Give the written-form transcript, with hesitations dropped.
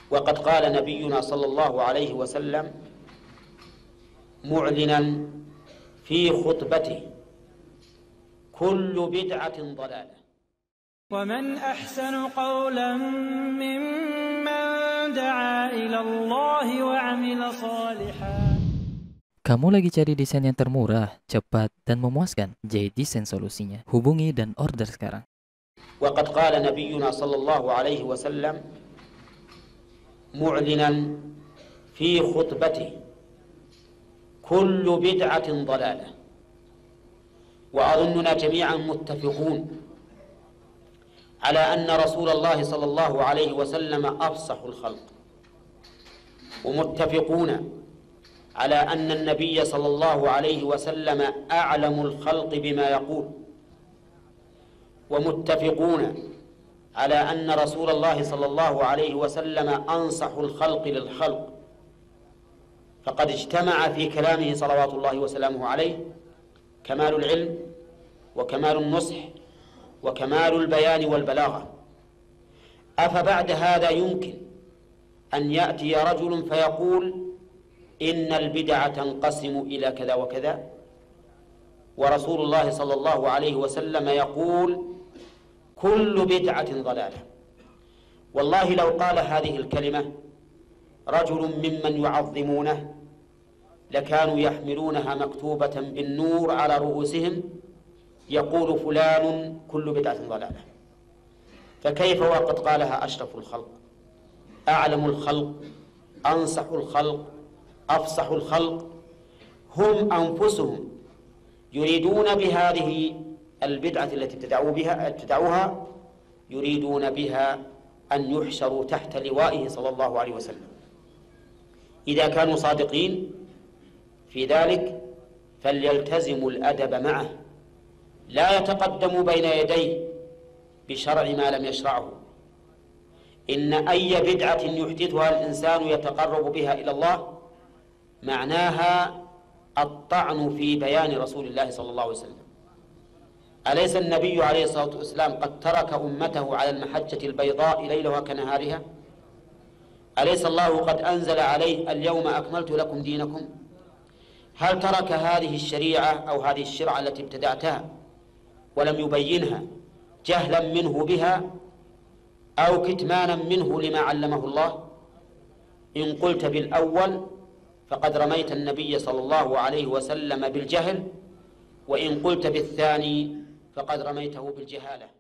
وقد قال نبينا صلى الله عليه وسلم معلنا في خطبته: كل بدعة ضلالة. ومن أحسن قولا ممن دعا إلى الله وعمل صالحا. Kamu lagi cari desain yang termurah, cepat, dan memuaskan? J-Design solusinya. Hubungi dan order sekarang. وقد قال نبينا صلى الله عليه وسلم معلنا في خطبته: كل بدعة ضلالة. وأظننا جميعا متفقون على أن رسول الله صلى الله عليه وسلم أفصح الخلق، ومتفقون على أن النبي صلى الله عليه وسلم أعلم الخلق بما يقول، ومتفقون على أن رسول الله صلى الله عليه وسلم أنصح الخلق للخلق، فقد اجتمع في كلامه صلوات الله وسلامه عليه كمال العلم وكمال النصح وكمال البيان والبلاغة. أفبعد هذا يمكن أن يأتي رجل فيقول إن البدع تنقسم إلى كذا وكذا، ورسول الله صلى الله عليه وسلم يقول كل بدعة ضلالة؟ والله لو قال هذه الكلمة رجل ممن يعظمونه لكانوا يحملونها مكتوبة بالنور على رؤوسهم: يقول فلان كل بدعة ضلالة. فكيف وقد قالها أشرف الخلق، أعلم الخلق، أنصح الخلق، أفصح الخلق، هم أنفسهم يريدون بهذه البدعة التي ابتدعوها يريدون بها أن يحشروا تحت لوائه صلى الله عليه وسلم. إذا كانوا صادقين في ذلك فليلتزموا الأدب معه، لا يتقدموا بين يديه بشرع ما لم يشرعه. إن أي بدعة يحدثها الإنسان يتقرب بها إلى الله معناها الطعن في بيان رسول الله صلى الله عليه وسلم. أليس النبي عليه الصلاة والسلام قد ترك أمته على المحجة البيضاء ليلها كنهارها؟ أليس الله قد أنزل عليه اليوم أكملت لكم دينكم؟ هل ترك هذه الشريعة أو هذه الشرعة التي ابتدعتها ولم يبينها جهلا منه بها أو كتمانا منه لما علمه الله؟ إن قلت بالأول فقد رميت النبي صلى الله عليه وسلم بالجهل، وإن قلت بالثاني فقد رميته بالجهالة.